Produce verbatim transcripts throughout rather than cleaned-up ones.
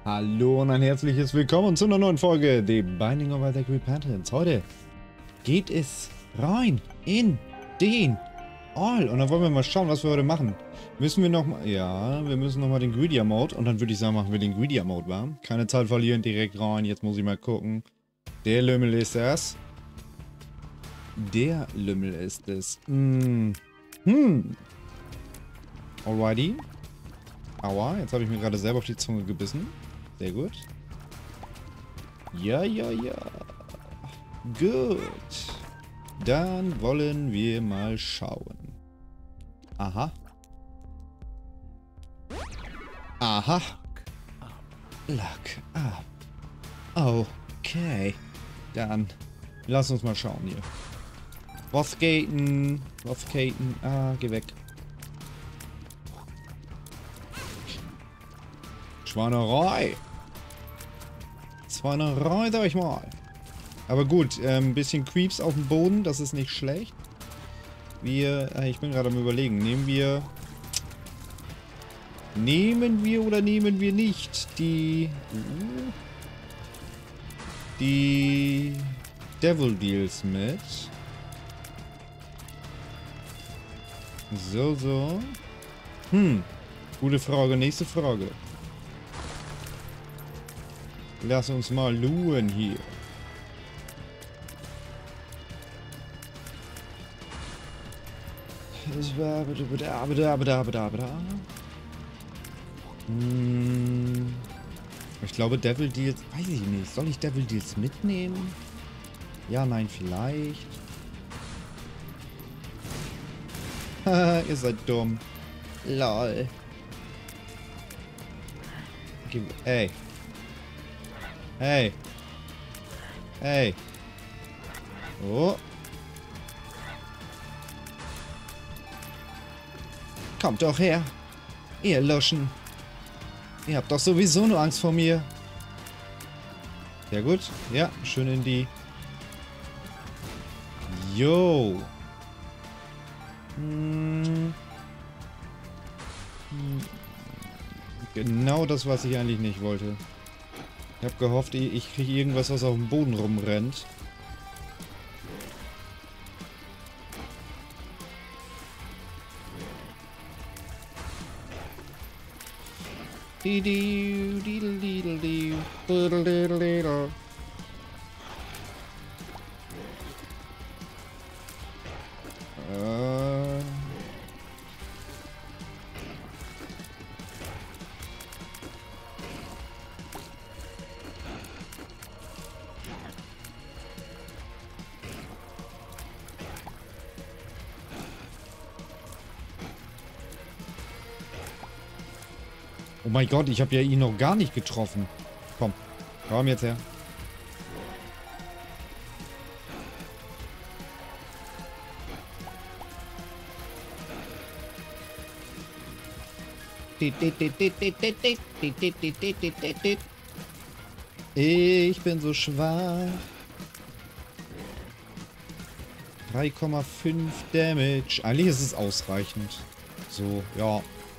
Hallo und ein herzliches Willkommen zu einer neuen Folge The Binding of Isaac Repentance. Heute geht es rein in den All. Und dann wollen wir mal schauen, was wir heute machen. Müssen wir nochmal... Ja, wir müssen nochmal den Greedier Mode. Und dann würde ich sagen, machen wir den Greedier Mode warm. Keine Zeit verlieren, direkt rein. Jetzt muss ich mal gucken. Der Lümmel ist das. Der Lümmel ist es. Hm. Hm. Alrighty. Aua, jetzt habe ich mir gerade selber auf die Zunge gebissen. Sehr gut. Ja, ja, ja. Gut. Dann wollen wir mal schauen. Aha. Aha. Luck up. Okay. Dann lass uns mal schauen hier. Was geht denn? Was geht denn? Ah, geh weg. Schweinerei. Schweinerei, sag ich mal. Aber gut, ein ähm, bisschen Creeps auf dem Boden, das ist nicht schlecht. Wir, äh, ich bin gerade am Überlegen, nehmen wir... Nehmen wir oder nehmen wir nicht die... Uh, die Devil Deals mit? So, so. Hm, gute Frage, nächste Frage. Lass uns mal luhen hier. Ich war hm. Ich glaube Devil Deals. Weiß ich nicht. Soll ich Devil Deals mitnehmen? Ja, nein, vielleicht. Haha, ihr seid dumm. Lol. Ey. Hey. Hey. Oh. Kommt doch her. Ihr Luschen. Ihr habt doch sowieso nur Angst vor mir. Sehr gut. Ja, schön in die... Yo. Hm. Genau das, was ich eigentlich nicht wollte. Ich habe gehofft, ich kriege irgendwas, was auf dem Boden rumrennt. Äh... Oh mein Gott, ich habe ja ihn noch gar nicht getroffen. Komm, komm jetzt her. Ich bin so schwach. drei Komma fünf Damage. Eigentlich ist es ausreichend. So, ja.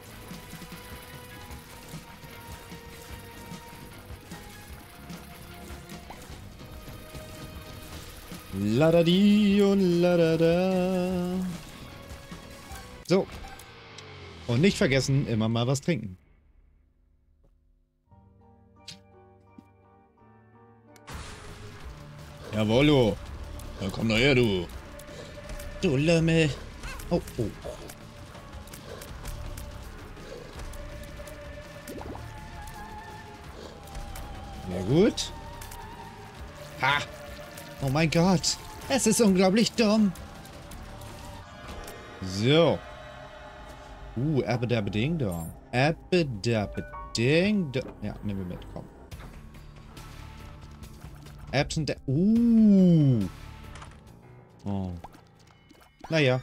Ladadi und ladada. So. Und nicht vergessen, immer mal was trinken. Jawollo. Dann komm doch her, du. Du Lümmel. Oh, oh. Sehr gut. Ha! Oh mein Gott. Es ist unglaublich dumm. So. Uh, Abedabeding Dong. Abedabeding Dong. Ja, nehmen wir mit, komm. Absent. Uh. Oh. Naja.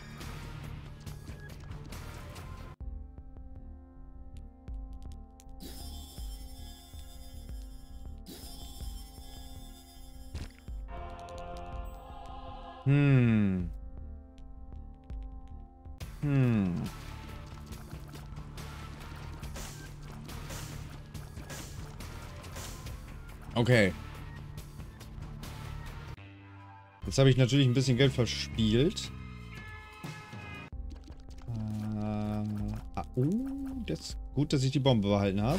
Hm. Hm. Okay. Jetzt habe ich natürlich ein bisschen Geld verspielt. Äh, ah, oh, das ist gut, dass ich die Bombe behalten habe.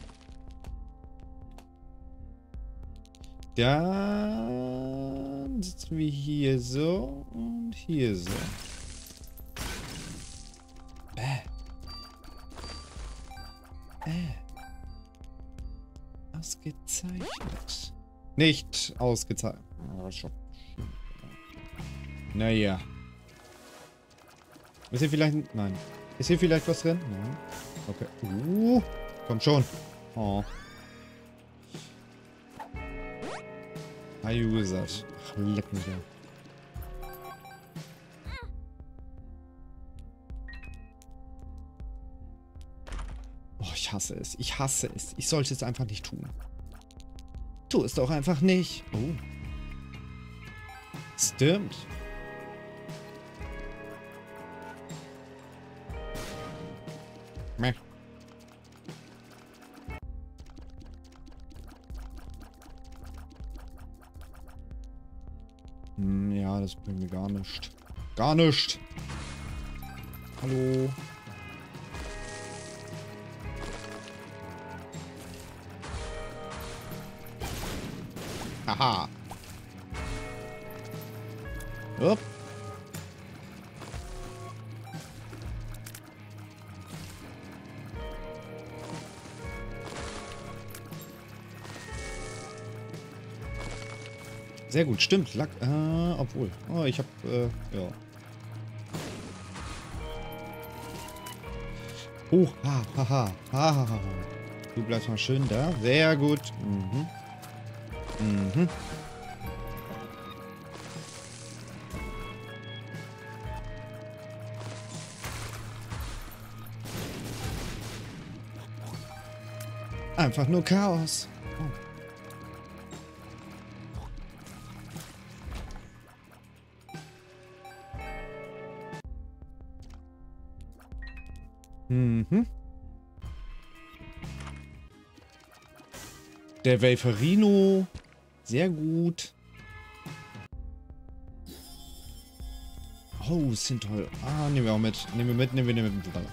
Dann sitzen wir hier so und hier so. Bäh. Äh. Ausgezeichnet. Nicht ausgezeichnet. Oh, schon. Naja. Ist hier vielleicht... Nein. Ist hier vielleicht was drin? Nein. Okay. Uh, komm schon. Oh. Hi, gesagt. Ach, leck mich ja. Oh, ich hasse es. Ich hasse es. Ich sollte es einfach nicht tun. Tu es doch einfach nicht. Oh. Stimmt. Meh. Hm, ja, das bringt mir gar nichts. Gar nichts. Hallo. Haha. Upp. Sehr gut, stimmt. Lack, äh, obwohl. Oh, ich hab, äh, ja. Hoch, ha, ha, ha, ha, ha, ha. Du bleibst mal schön da. Sehr gut. Mhm. Mhm. Einfach nur Chaos. Oh. Mhm. Der Welferino. Sehr gut. Oh, sind toll. Ah, nehmen wir auch mit. Nehmen wir mit, nehmen wir, nehmen wir mit.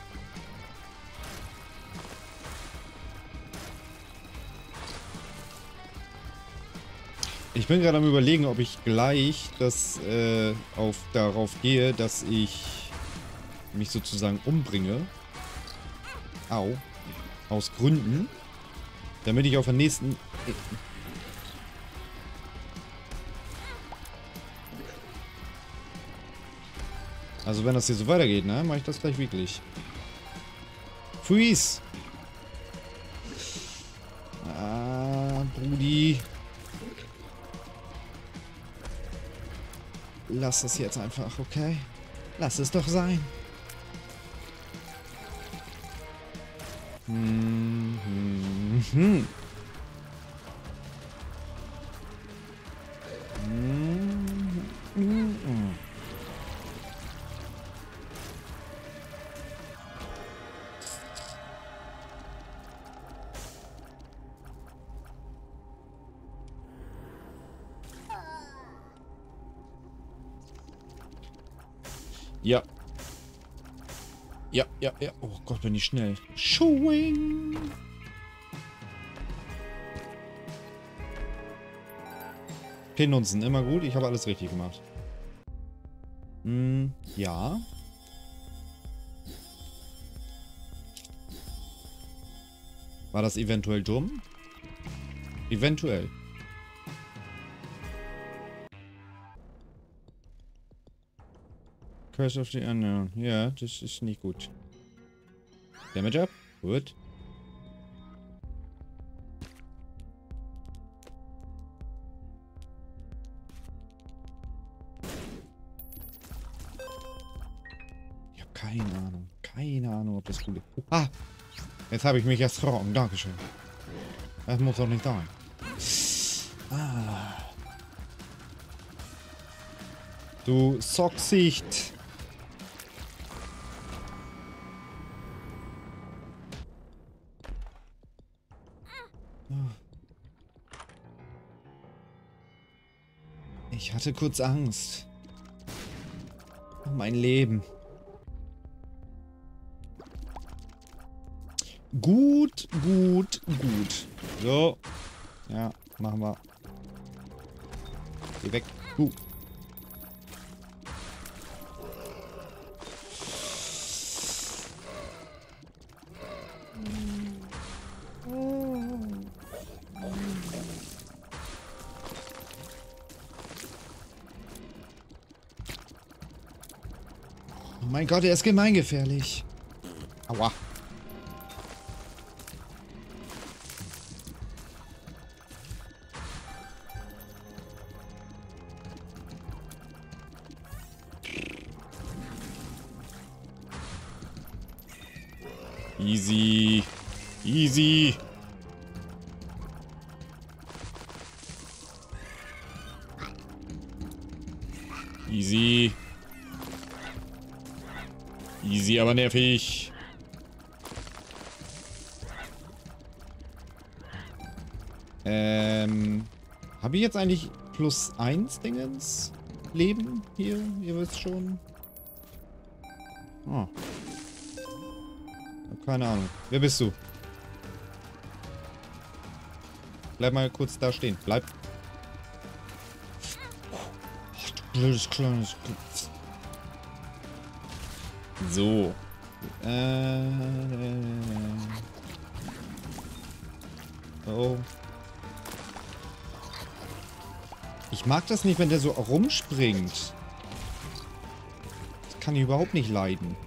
Ich bin gerade am Überlegen, ob ich gleich das äh, auf, darauf gehe, dass ich mich sozusagen umbringe. Au. Aus Gründen. Damit ich auf der nächsten... Also wenn das hier so weitergeht, ne, mache ich das gleich wirklich. Freeze! Ah, Brudi. Lass es jetzt einfach, okay? Lass es doch sein. Hm, hm, hm. Hm, hm, hm. Ja. Ja, ja, ja. Oh Gott, bin ich schnell. Schwing. Pinunzen, immer gut. Ich habe alles richtig gemacht. Hm, ja. War das eventuell dumm? Eventuell. Curse of the Unknown. Ja, das ist nicht gut. Damage up. Gut. Ich habe keine Ahnung. Keine Ahnung, ob das gut ist. Ah! Jetzt habe ich mich erschrocken. Dankeschön. Das muss doch nicht sein. Ah. Du Socksicht. Ich hatte kurz Angst. Um mein Leben. Gut, gut, gut. So. Ja, machen wir. Geh weg. Du. Oh mein Gott, er ist gemeingefährlich. Aua. Easy. Easy. Easy. Easy, aber nervig. Ähm. Habe ich jetzt eigentlich plus eins Dingens? Leben hier? Ihr wisst schon. Oh. Keine Ahnung. Wer bist du? Bleib mal kurz da stehen. Bleib. Ach, du blödes kleines. So. Äh. Oh. Ich mag das nicht, wenn der so rumspringt. Das kann ich überhaupt nicht leiden.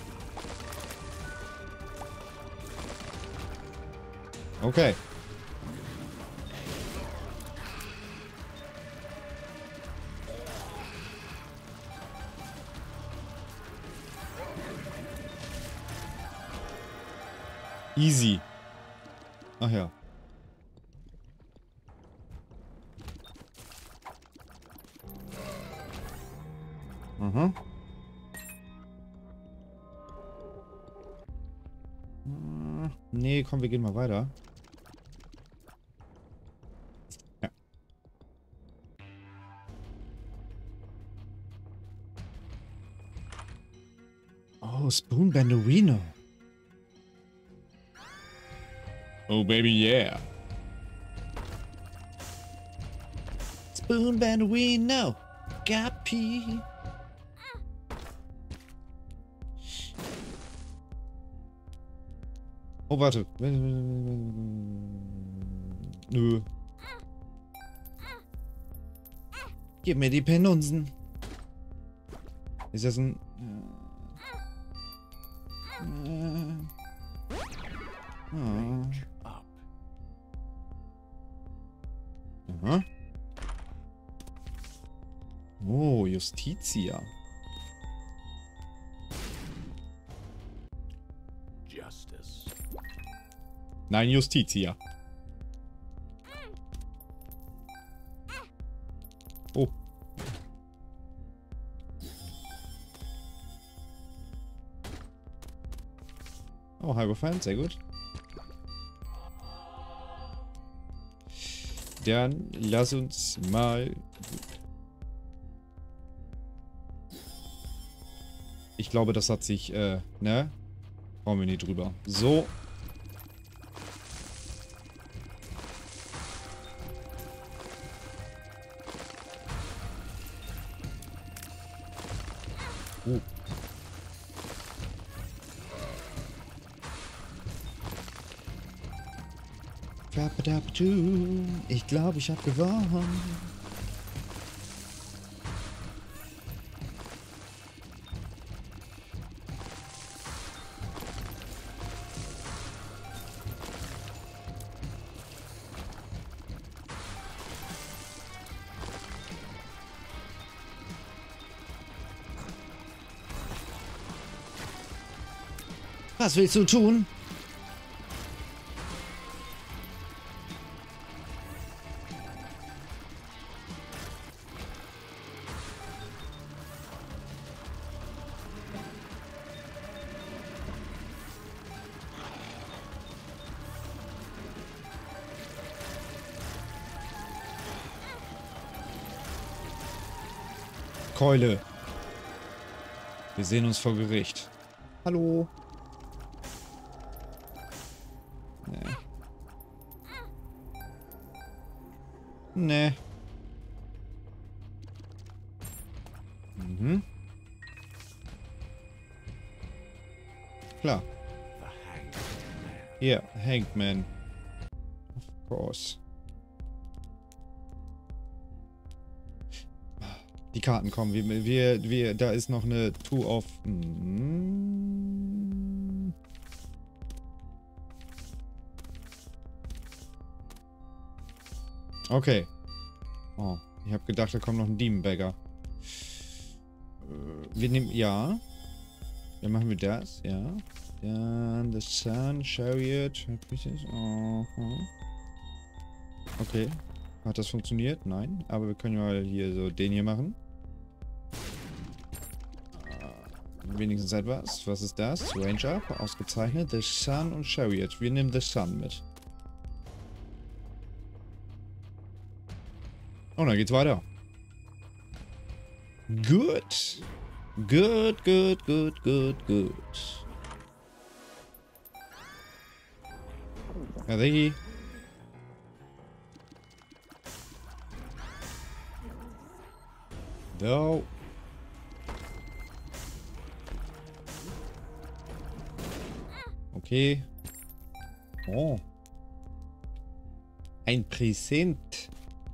Okay. Easy. Ach ja. Mhm. Nee, komm, wir gehen mal weiter. Ja. Oh, Spoon Banderino. Oh, baby, yeah. Spoon Banderino. Gappy. Oh, warte. Nö. Gib mir die Penunsen. Ist das ein... Oh. Aha. Oh, Justitia. Justice. Nein, Justitia. Oh. Oh, Hierophant, sehr gut. Dann lass uns mal... Ich glaube, das hat sich, äh, ne? Brauchen wir nicht drüber. So. Uh. Ich glaube, ich habe gewonnen. Was willst du tun? Keule. Wir sehen uns vor Gericht. Hallo. Nee. Nee. Mhm. Klar. The hanged man. Ja, Hanged Man. Of course. Die Karten kommen. Wir, wir, wir, da ist noch eine Two of... Mm. Okay. Oh, ich habe gedacht, da kommt noch ein Demon Beggar. Wir nehmen... Ja. Dann machen wir das, ja. Dann The Sun, Chariot, oh. Okay. Hat das funktioniert? Nein. Aber wir können mal hier so den hier machen. Wenigstens etwas. Was ist das? Range Up. Ausgezeichnet. The Sun und Chariot. Wir nehmen The Sun mit. Oh, dann geht's weiter. Gut. Gut, gut, gut, gut, gut. Ready? No. Okay. Oh. Ein Präsent.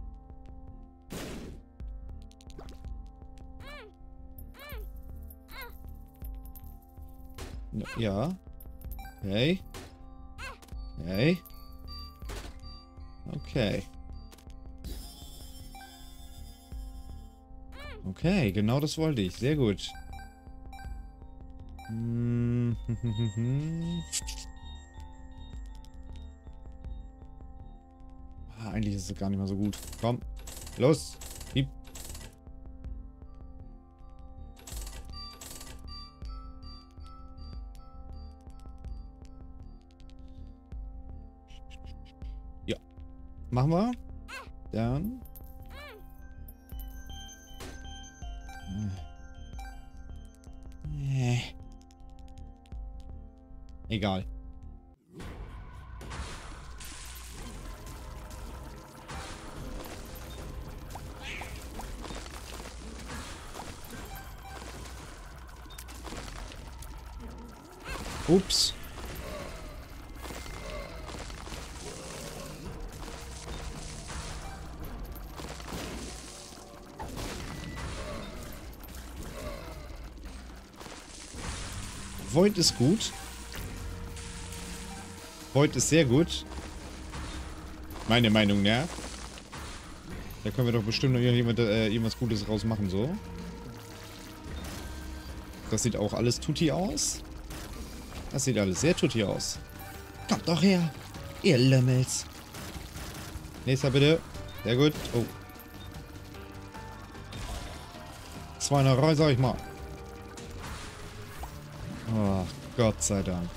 Ja. Hey. Hey. Okay. Okay, genau das wollte ich. Sehr gut. Hm. Ah, eigentlich ist es gar nicht mal so gut. Komm. Los. Gib. Ja. Machen wir. Dann. Äh. Egal. Ups. Void ist gut. Void ist sehr gut. Meine Meinung, ja. Da können wir doch bestimmt noch irgendjemand, äh, irgendwas Gutes raus machen, so. Das sieht auch alles tutti aus. Das sieht alles sehr tutti aus. Kommt doch her, ihr Lümmels. Nächster bitte. Sehr gut. Oh. Zweinerei, sag ich mal. Oh, Gott sei Dank.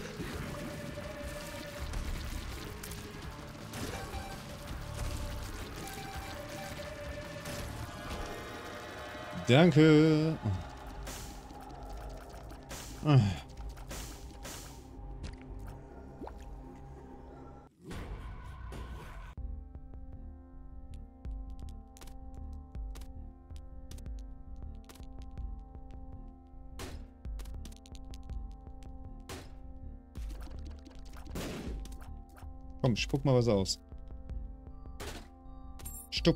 Danke. Oh. Komm, spuck mal was aus. Stopp.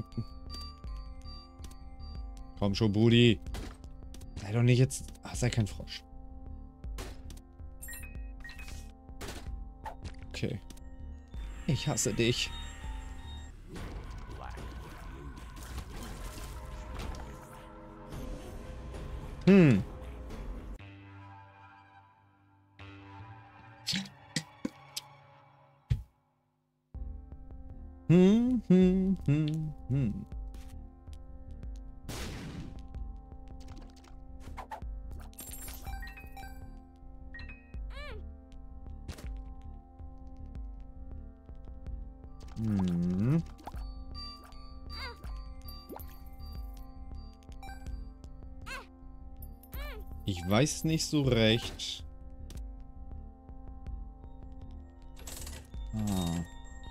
Komm schon, Brudi. Sei doch nicht jetzt... Ach, sei kein Frosch. Okay. Ich hasse dich. Hm. Hm, hm, hm, hm. Hm. Ich weiß nicht so recht. Ah.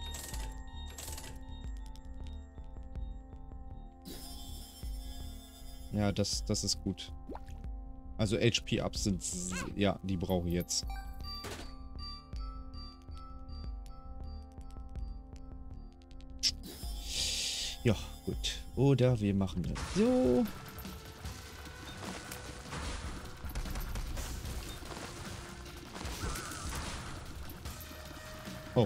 Ja, das, das ist gut. Also H P-Ups sind... Ja, die brauche ich jetzt. Ja, gut. Oder wir machen das so. Oh.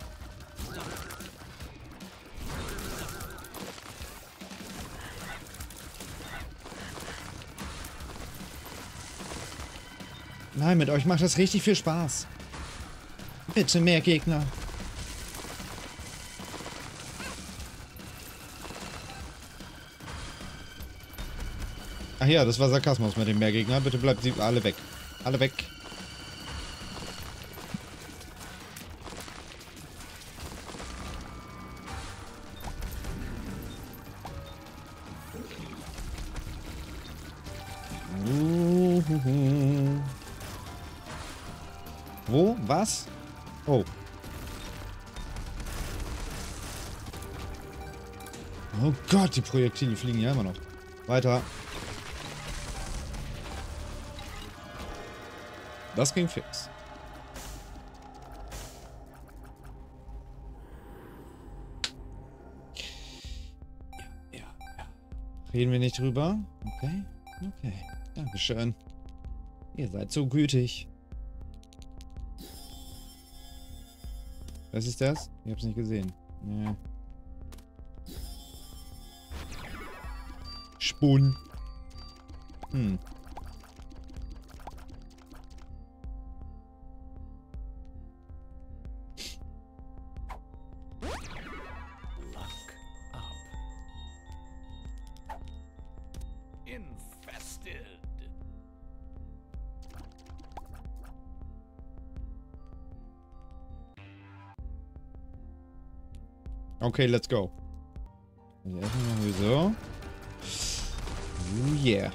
Nein, mit euch macht das richtig viel Spaß. Bitte mehr Gegner. Ach ja, das war Sarkasmus mit dem Mehrgegner. Bitte bleibt sie alle weg. Alle weg. Uhuhu. Wo? Was? Oh. Oh Gott, die Projektile fliegen ja immer noch. Weiter. Das ging fix. Ja, ja, ja. Reden wir nicht drüber? Okay, okay. Dankeschön. Ihr seid so gütig. Was ist das? Ich hab's nicht gesehen. Nee. Spun. Hm. Infested. Okay, let's go. Also erstmal machen wir so. Oh yeah.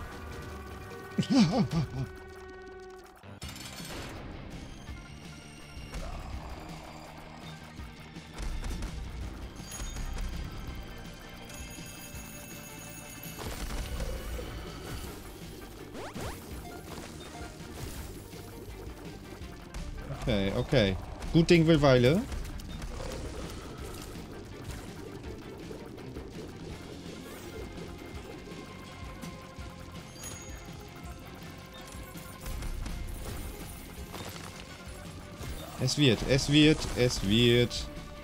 Okay, okay. Gut Ding will Weile. Es wird, es wird, es wird.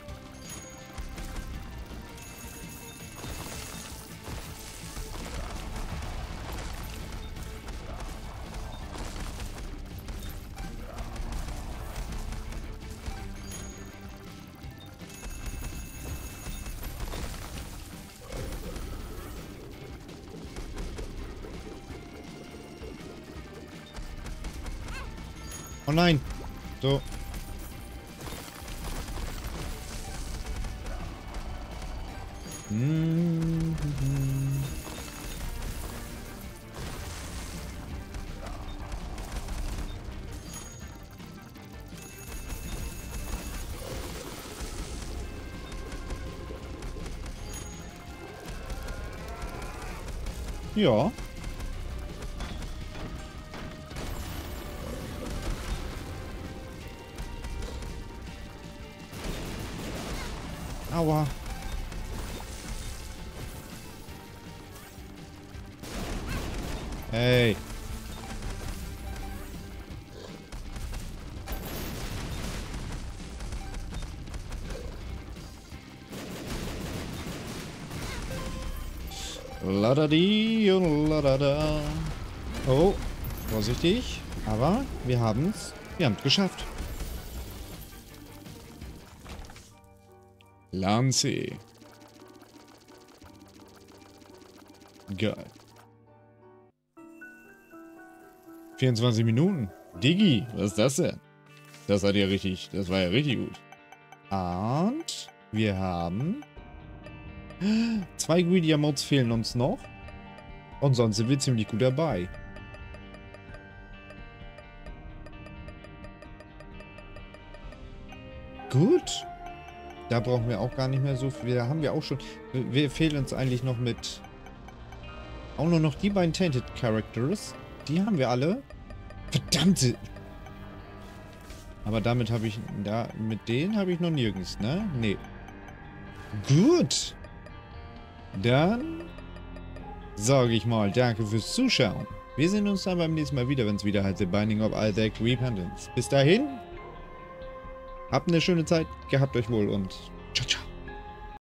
Oh nein. So. Mhm. Ja. Aua. Hey. Ladadi und ladada. Oh, vorsichtig. Aber wir haben's. Wir haben's geschafft. Lanze. Geil. vierundzwanzig Minuten. Diggi, was ist das denn? Das hat ja richtig, das war ja richtig gut. Und wir haben zwei Greedy Modes fehlen uns noch. Und sonst sind wir ziemlich gut dabei. Gut. Da brauchen wir auch gar nicht mehr so viel. Da haben wir auch schon... Wir fehlen uns eigentlich noch mit... Auch nur noch die beiden Tainted Characters. Die haben wir alle. Verdammte... Aber damit habe ich... Da, mit denen habe ich noch nirgends, ne? Nee. Gut. Dann... sage ich mal, danke fürs Zuschauen. Wir sehen uns dann beim nächsten Mal wieder, wenn es wieder heißt The Binding of Isaac Repentance. Bis dahin... Habt eine schöne Zeit, gehabt euch wohl und ciao, ciao.